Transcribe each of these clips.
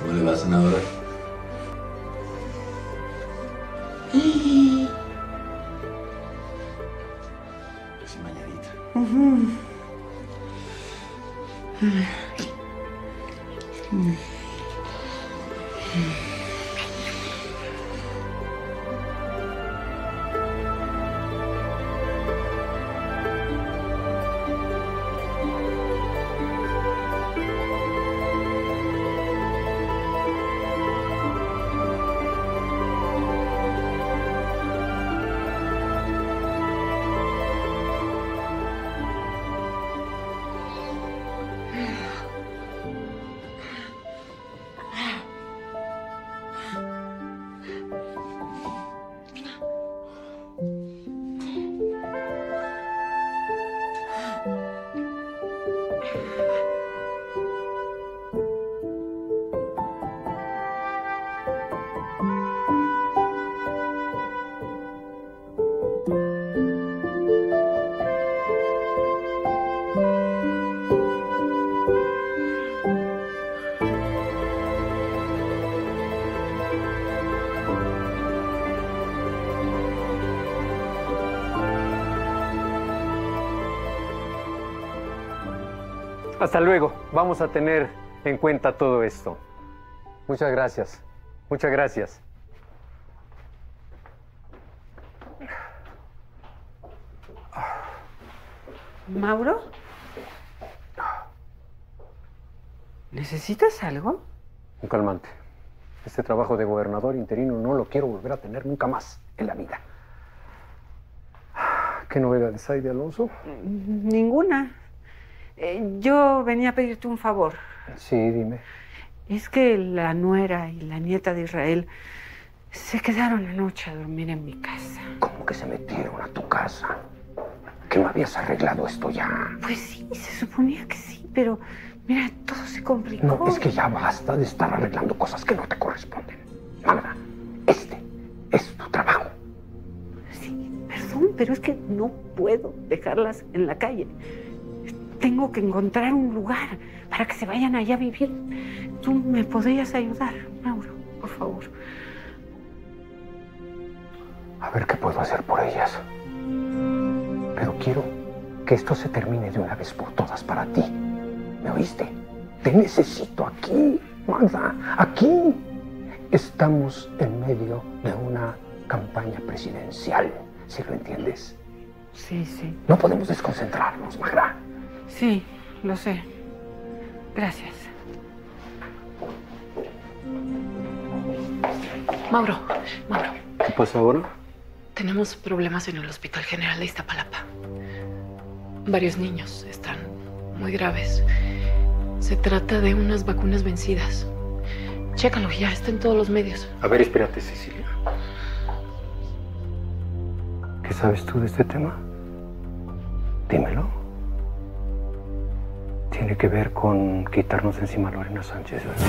¿Cómo le va, senadora? Sí, mañanita. Hasta luego. Vamos a tener en cuenta todo esto. Muchas gracias. Muchas gracias. ¿Mauro? ¿Necesitas algo? Un calmante. Este trabajo de gobernador interino no lo quiero volver a tener nunca más en la vida. ¿Qué novedades hay de Alonso? Ninguna. Yo venía a pedirte un favor. Sí, dime. Es que la nuera y la nieta de Israel se quedaron anoche a dormir en mi casa. ¿Cómo que se metieron a tu casa? ¿Que no habías arreglado esto ya? Pues sí, se suponía que sí, pero mira, todo se complicó. No, es que ya basta de estar arreglando cosas que no te corresponden. Magda, este es tu trabajo. Sí, perdón, pero es que no puedo dejarlas en la calle. Tengo que encontrar un lugar para que se vayan allá a vivir. ¿Tú me podrías ayudar, Mauro? Por favor. A ver qué puedo hacer por ellas. Pero quiero que esto se termine de una vez por todas para ti. ¿Me oíste? Te necesito aquí, Magda, aquí. Estamos en medio de una campaña presidencial, ¿sí lo entiendes? Sí, sí. No podemos desconcentrarnos, Magda. Sí, lo sé. Gracias. Mauro. ¿Qué pasa ahora? Tenemos problemas en el Hospital General de Iztapalapa. Varios niños están muy graves. Se trata de unas vacunas vencidas. Chécalo, ya está en todos los medios. A ver, espérate, Cecilia. ¿Qué sabes tú de este tema? Dímelo. Tiene que ver con quitarnos encima a Lorena Sánchez, ¿verdad?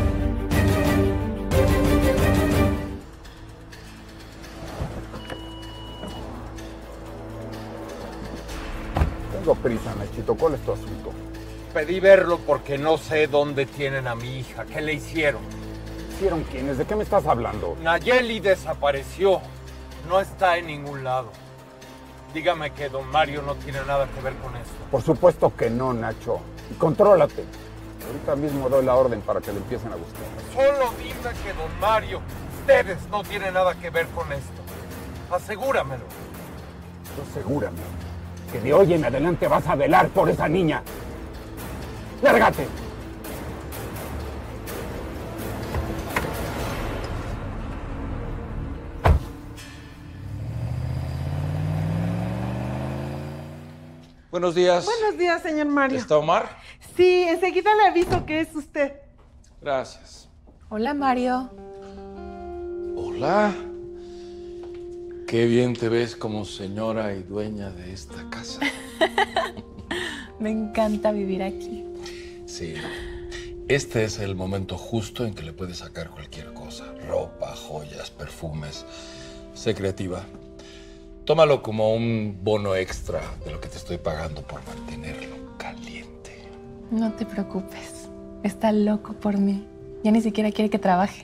Tengo prisa, Nachito. ¿Cuál es tu asunto? Pedí verlo porque no sé dónde tienen a mi hija. ¿Qué le hicieron? ¿Hicieron quiénes? ¿De qué me estás hablando? Nayeli desapareció. No está en ningún lado. Dígame que don Mario no tiene nada que ver con esto. Por supuesto que no, Nacho. Y contrólate. Ahorita mismo doy la orden para que lo empiecen a buscar. Solo dime que don Mario, ustedes no tienen nada que ver con esto. Asegúramelo. Asegúrame que de hoy en adelante vas a velar por esa niña. ¡Lárgate! Buenos días. Buenos días, señor Mario. ¿Está Omar? Sí, enseguida le aviso que es usted. Gracias. Hola, Mario. Hola. Qué bien te ves como señora y dueña de esta casa. Me encanta vivir aquí. Sí. Este es el momento justo en que le puedes sacar cualquier cosa. Ropa, joyas, perfumes. Sé creativa. Tómalo como un bono extra de lo que te estoy pagando por mantenerlo caliente. No te preocupes. Está loco por mí. Ya ni siquiera quiere que trabaje.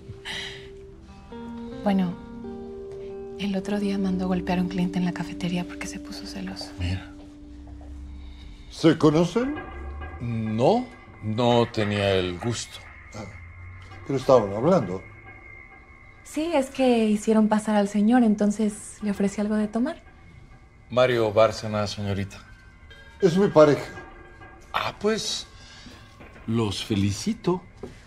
Bueno, el otro día mandó golpear a un cliente en la cafetería porque se puso celoso. Mira. ¿Se conocen? No, no tenía el gusto. ¿Pero estaban hablando? Sí, es que hicieron pasar al señor, entonces le ofrecí algo de tomar. Mario Bárcena, señorita. Es mi pareja. Ah, pues, los felicito.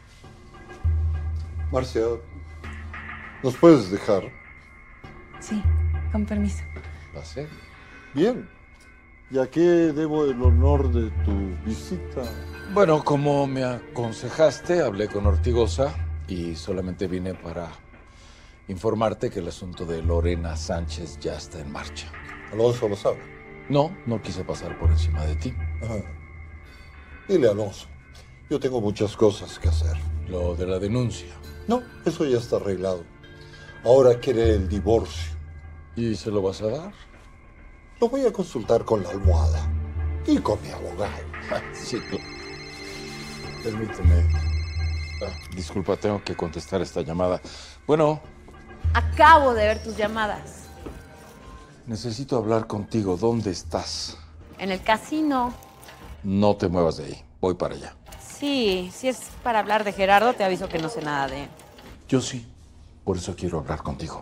Marcia, ¿nos puedes dejar? Sí, con permiso. ¿Pasé? Bien. ¿Y a qué debo el honor de tu visita? Bueno, como me aconsejaste, hablé con Ortigosa y solamente vine para informarte que el asunto de Lorena Sánchez ya está en marcha. Alonso lo sabe. No, no quise pasar por encima de ti. Ajá. Dile a Alonso, yo tengo muchas cosas que hacer. Lo de la denuncia. No, eso ya está arreglado. Ahora quiere el divorcio. ¿Y se lo vas a dar? Lo voy a consultar con la almohada y con mi abogado. Sí, claro. Permíteme. Disculpa, tengo que contestar esta llamada. Bueno, Acabo de ver tus llamadas. necesito hablar contigo. ¿Dónde estás? En el casino. No te muevas de ahí. Voy para allá. Sí, si es para hablar de Gerardo, te aviso que no sé nada de él. Yo sí. Por eso quiero hablar contigo.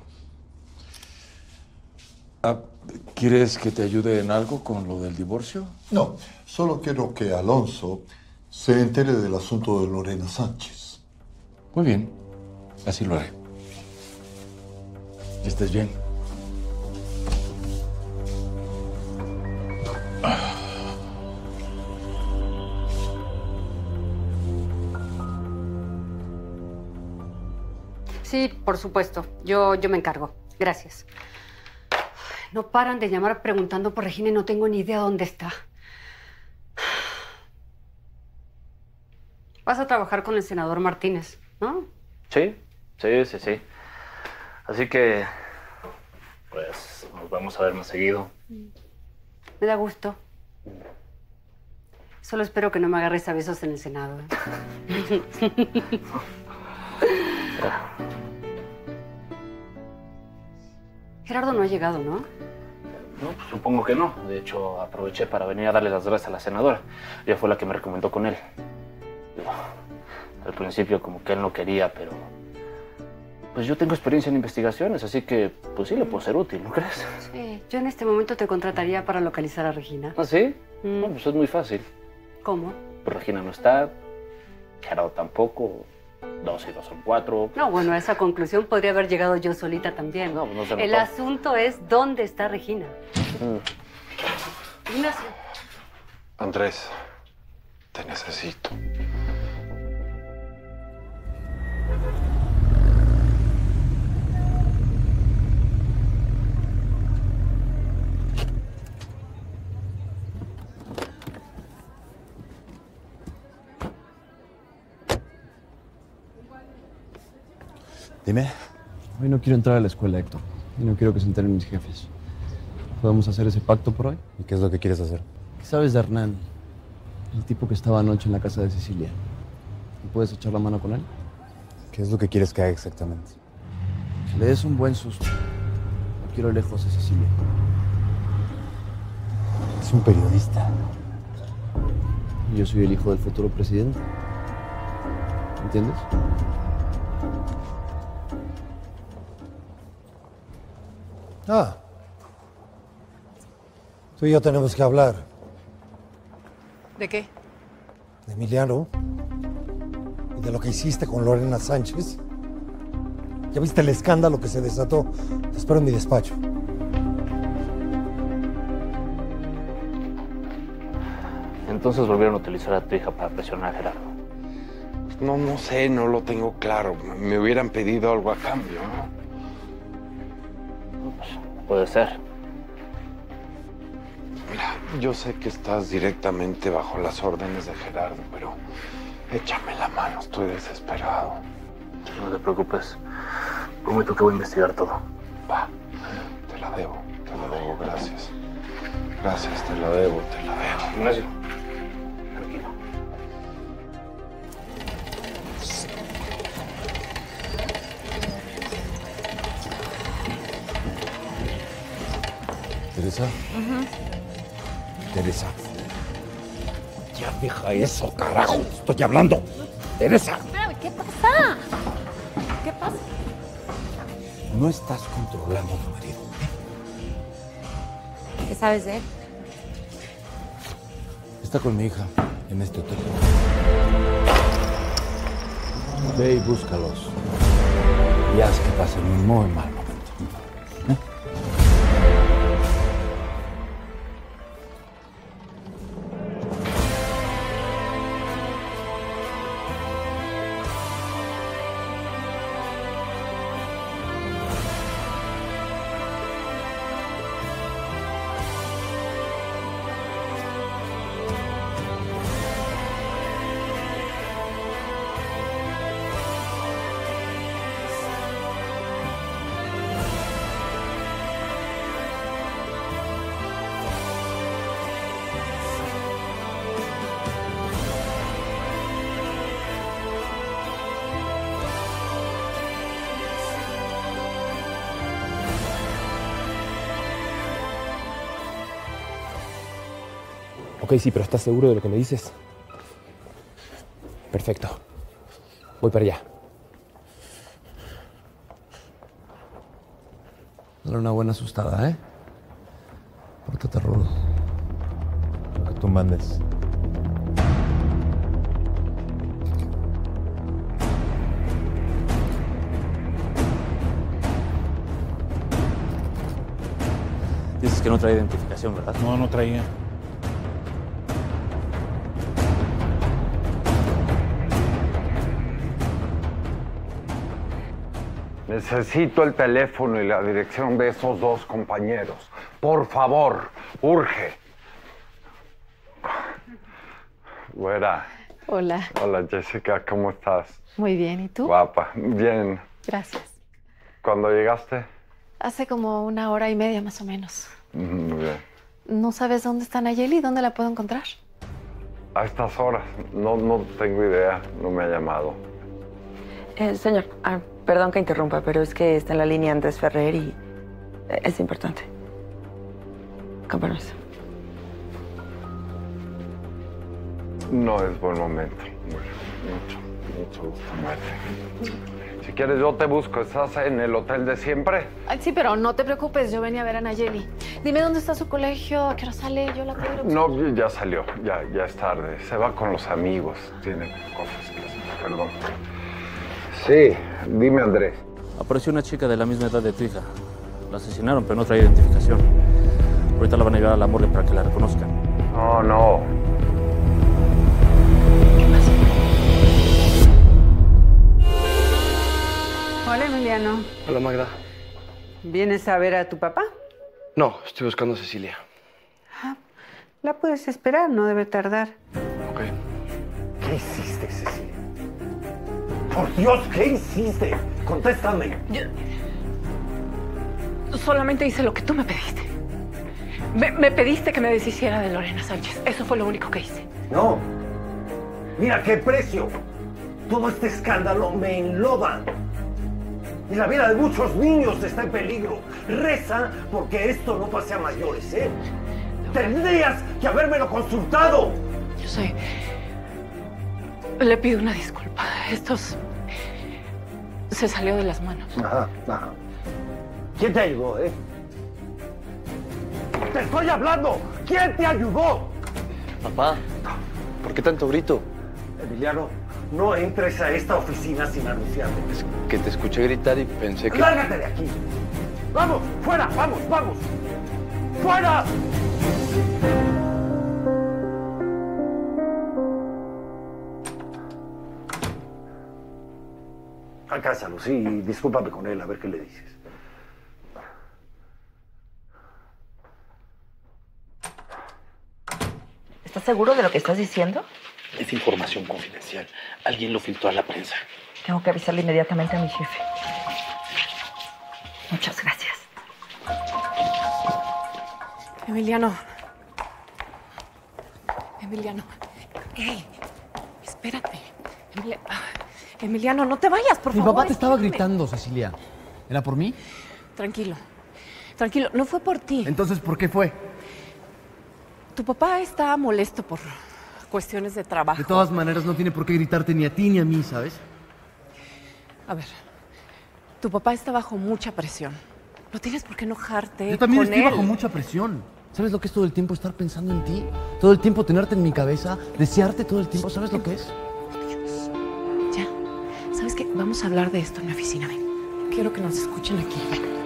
Ah, ¿quieres que te ayude en algo con lo del divorcio? No, solo quiero que Alonso se entere del asunto de Lorena Sánchez. Muy bien. Así lo haré. Que estés bien. Sí, por supuesto. Yo me encargo. Gracias. No paran de llamar preguntando por Regina y no tengo ni idea dónde está. Vas a trabajar con el senador Martínez, ¿no? Sí. Así que, pues, nos vamos a ver más seguido. Me da gusto. Solo espero que no me agarres a besos en el Senado. Gerardo no ha llegado, ¿no? No, pues, supongo que no. De hecho, aproveché para venir a darle las gracias a la senadora. Ella fue la que me recomendó con él. Al principio como que él no quería, pero... Pues yo tengo experiencia en investigaciones, así que pues sí le puedo ser útil, ¿no crees? Sí, yo en este momento te contrataría para localizar a Regina. ¿Ah, sí? No, pues es muy fácil. ¿Cómo? Pues Regina no está, Gerardo tampoco, 2 y 2 son 4. No, bueno, a esa conclusión podría haber llegado yo solita también. No, pues no se El notó. asunto es dónde está Regina. Ignacio. Andrés, te necesito. Dime. Hoy no quiero entrar a la escuela, Héctor. Y no quiero que se enteren mis jefes. ¿Podemos hacer ese pacto por hoy? ¿Y qué es lo que quieres hacer? ¿Qué sabes de Hernán? El tipo que estaba anoche en la casa de Cecilia. ¿Me puedes echar la mano con él? ¿Qué es lo que quieres que haga exactamente? Que le des un buen susto. No quiero lejos de Cecilia. Es un periodista. Y yo soy el hijo del futuro presidente. ¿Entiendes? Ah. Tú y yo tenemos que hablar. ¿De qué? De Emiliano. Y de lo que hiciste con Lorena Sánchez. ¿Ya viste el escándalo que se desató? Te espero en mi despacho. Entonces volvieron a utilizar a tu hija para presionar a Gerardo. No sé, no lo tengo claro. Me hubieran pedido algo a cambio, ¿no? Puede ser. Mira, yo sé que estás directamente bajo las órdenes de Gerardo, pero échame la mano, estoy desesperado. No te preocupes. Prometo que voy a investigar todo. Va, te la debo, gracias. Gracias, te la debo. Ignacio. Teresa. Teresa. Ya deja eso, carajo. Estoy hablando. Teresa. Espérame, ¿qué pasa? ¿Qué pasa? No estás controlando a tu marido. ¿Qué sabes de él? Está con mi hija en este hotel. Ve y búscalos. Y haz que pasen un muy mal momento. Ok, sí, pero ¿estás seguro de lo que me dices? Perfecto. Voy para allá. Dale una buena asustada, ¿eh? Pórtate rudo. Lo que tú mandes. Dices que no trae identificación, ¿verdad? No, no traía. Necesito el teléfono y la dirección de esos dos compañeros. Por favor, urge. Güera. Hola. Hola, Jessica, ¿cómo estás? Muy bien, ¿y tú? Guapa. Bien. Gracias. ¿Cuándo llegaste? Hace como 1 hora y media más o menos. Muy bien. ¿No sabes dónde está Nayeli? ¿Dónde la puedo encontrar? A estas horas. No tengo idea. No me ha llamado. Señor, perdón que interrumpa, pero es que está en la línea Andrés Ferrer y es importante. Con permiso. No es buen momento. Mucho gusto, muerte. Si quieres, yo te busco. ¿Estás en el hotel de siempre? Ay, sí, pero no te preocupes, yo venía a ver a Nayeli. Dime dónde está su colegio, a qué hora sale, yo la puedo ir a buscar. No, ya salió. Ya es tarde. Se va con los amigos. Tiene cosas que hacer. Perdón. Sí, dime, Andrés. Apareció una chica de la misma edad de tu hija. La asesinaron, pero no trae identificación. Ahorita la van a llevar a la morgue para que la reconozcan. No. Hola, Emiliano. Hola, Magda. ¿Vienes a ver a tu papá? No, estoy buscando a Cecilia. La puedes esperar, no debe tardar. Ok. ¿Qué hiciste, Cecilia? Por Dios, ¿qué hiciste? Contéstame. Solamente hice lo que tú me pediste. Me pediste que me deshiciera de Lorena Sánchez. Eso fue lo único que hice. No. Mira qué precio. Todo este escándalo me enloda. Y la vida de muchos niños está en peligro. Reza porque esto no pase a mayores, ¿eh? Tendrías que habérmelo consultado. Yo sé. Le pido una disculpa. Esto se salió de las manos. Ajá. ¿Quién te ayudó, eh? ¡Te estoy hablando! ¿Quién te ayudó? Papá, ¿por qué tanto grito? Emiliano, no entres a esta oficina sin anunciarme. Es que te escuché gritar y pensé que... ¡Lárgate de aquí! ¡Vamos! ¡Fuera! ¡Vamos! ¡Fuera! Alcánzalo, sí, discúlpame con él, a ver qué le dices. ¿Estás seguro de lo que estás diciendo? Es información confidencial. Alguien lo filtró a la prensa. Tengo que avisarle inmediatamente a mi jefe. Muchas gracias. Emiliano. ¡Ey! Espérate. Emiliano, no te vayas, por favor. Mi papá te estaba gritando, Cecilia. ¿Era por mí? Tranquilo. Tranquilo, no fue por ti. Entonces, ¿por qué fue? Tu papá está molesto por cuestiones de trabajo. De todas maneras, no tiene por qué gritarte ni a ti ni a mí, ¿sabes? A ver, tu papá está bajo mucha presión. No tienes por qué enojarte. Yo también con estoy él. bajo mucha presión. ¿Sabes lo que es todo el tiempo estar pensando en ti? Todo el tiempo tenerte en mi cabeza, desearte todo el tiempo. ¿Sabes lo que es? Ya. ¿Sabes qué? Vamos a hablar de esto en mi oficina. Ven. Quiero que nos escuchen aquí. Ven.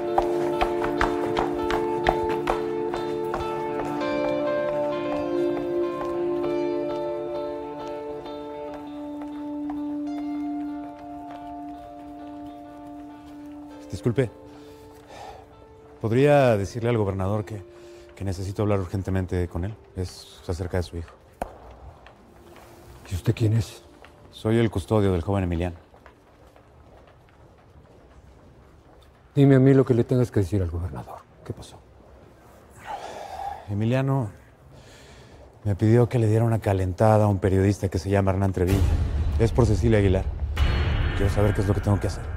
Disculpe, ¿podría decirle al gobernador que necesito hablar urgentemente con él? Es acerca de su hijo. ¿Y usted quién es? Soy el custodio del joven Emiliano. Dime a mí lo que le tengas que decir al gobernador. ¿Qué pasó? Emiliano me pidió que le diera una calentada a un periodista que se llama Hernán Trevilla. Es por Cecilia Aguilar. Quiero saber qué es lo que tengo que hacer.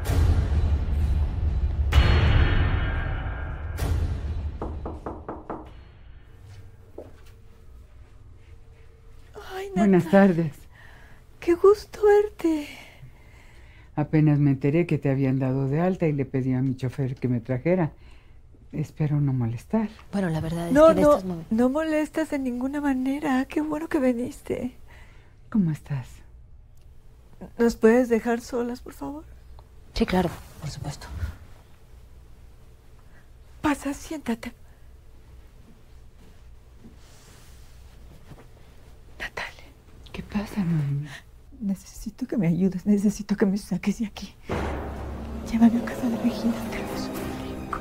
Buenas tardes. Qué gusto verte. Apenas me enteré que te habían dado de alta y le pedí a mi chofer que me trajera. Espero no molestar. Bueno, la verdad es que en estos momentos... No molestas de ninguna manera. Qué bueno que viniste. ¿Cómo estás? ¿Nos puedes dejar solas, por favor? Sí, claro, por supuesto. Pasa, siéntate. Natalia. ¿Qué pasa, mami? Necesito que me ayudes, necesito que me saques de aquí. Llévame a casa de Regina, te lo suplico.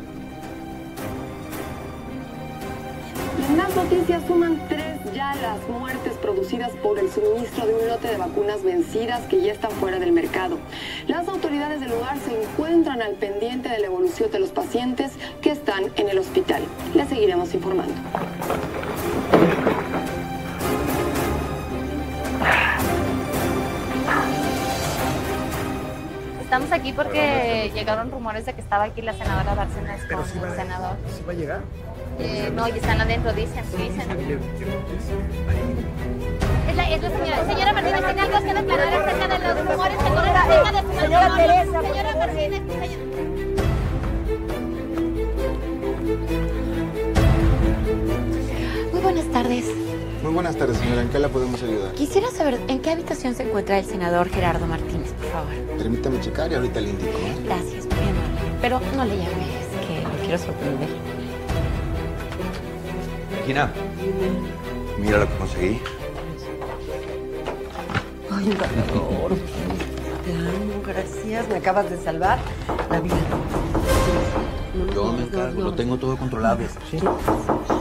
En las noticias suman 3 ya las muertes producidas por el suministro de un lote de vacunas vencidas que ya están fuera del mercado. Las autoridades del lugar se encuentran al pendiente de la evolución de los pacientes que están en el hospital. Les seguiremos informando. Estamos aquí porque llegaron rumores de que estaba aquí la senadora Bárcenas con el senador. ¿Sí va a llegar? No, ya están adentro, dicen. Es la señora. Señora Martínez, ¿tiene algo que declarar acerca de los rumores que corren acerca de su matrimonio? Teresa, Señora Martínez, Muy buenas tardes. Muy buenas tardes, señora. ¿En qué la podemos ayudar? Quisiera saber en qué habitación se encuentra el senador Gerardo Martínez, por favor. Permítame checar y ahorita le indico. Gracias, muy amable. Pero no le llame, es que lo quiero sorprender. Regina, mira lo que conseguí. Ay, ganador. Te amo, gracias. Me acabas de salvar la vida. Yo me encargo, lo tengo todo controlado. Sí.